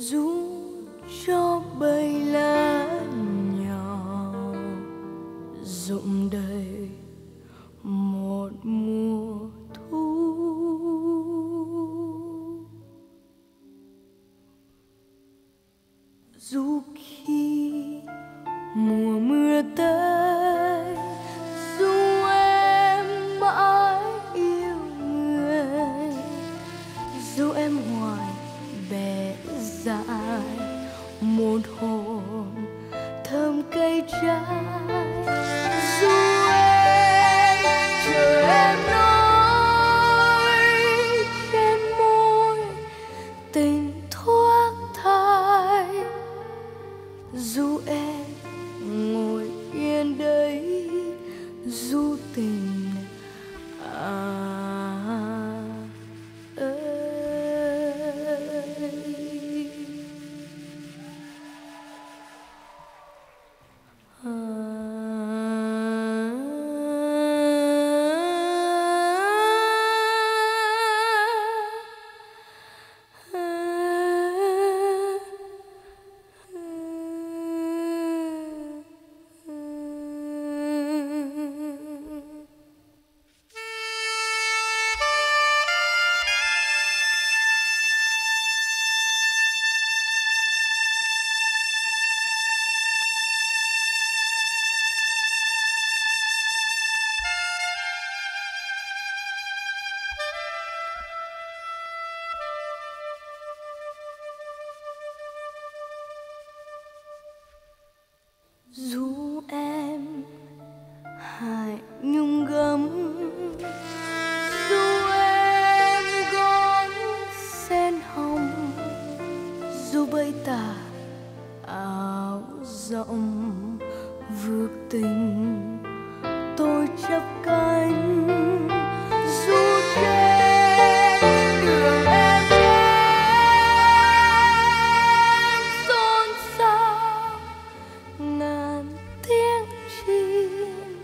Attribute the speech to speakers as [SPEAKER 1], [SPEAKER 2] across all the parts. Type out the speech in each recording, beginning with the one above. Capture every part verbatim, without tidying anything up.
[SPEAKER 1] ru cho bầy lá nhỏ rụng đầy một mùa thu. Dù khi mùa mưa tới, dù em mãi yêu người, dù em hoài bẽ dại một hồn thơm cây trái, dù em chờ em nói trên môi tình thoát thai, dù em ngồi yên đấy du tình à ơi. Dù em hại nhung gấm, dù em gót sen hồng, dù bay tà áo rộng vượt tình tôi chấp cánh, dù trên đường em đến xôn xao ngàn tiếng chim,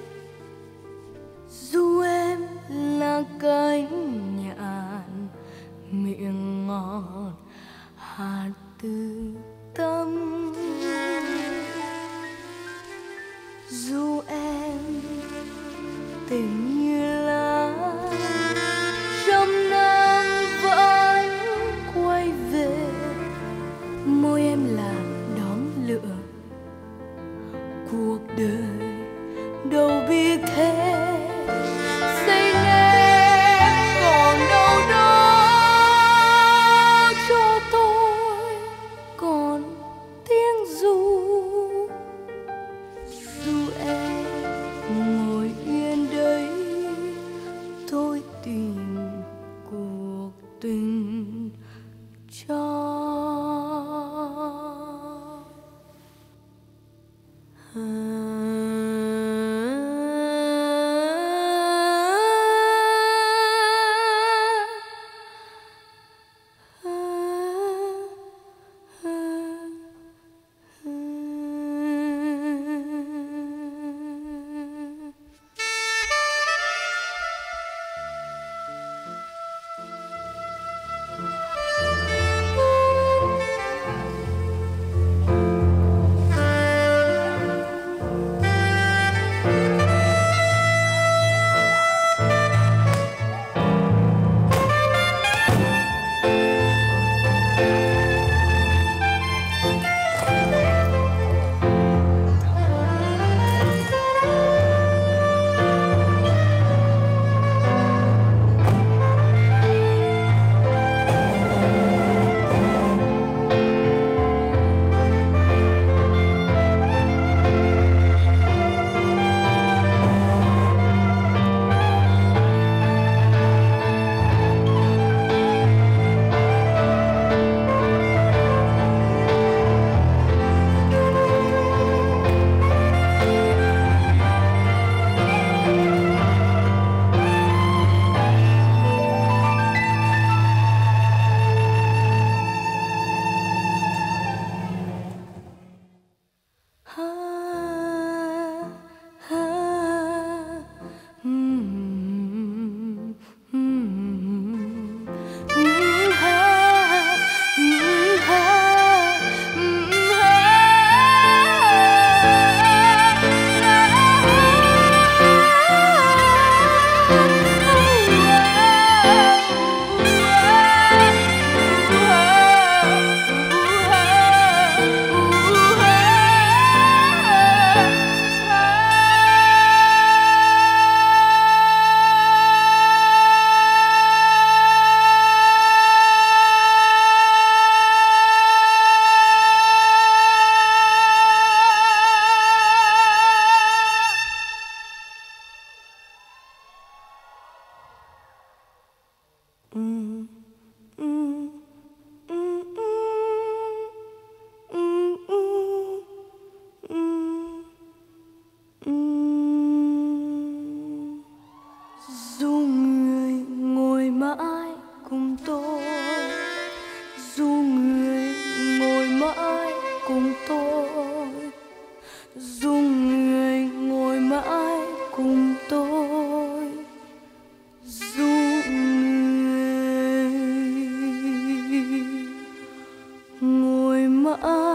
[SPEAKER 1] dù em là cánh nhạn miệng ngọt hạt từ tâm, dù em tình như lá trăm năm vẫn quay về, môi em là đóm lửa cuộc đời đâu biết thế. Xây em còn đâu đó cho tôi còn tiếng ru, dù em ngồi yên đấy tôi tìm cuộc tình cho ai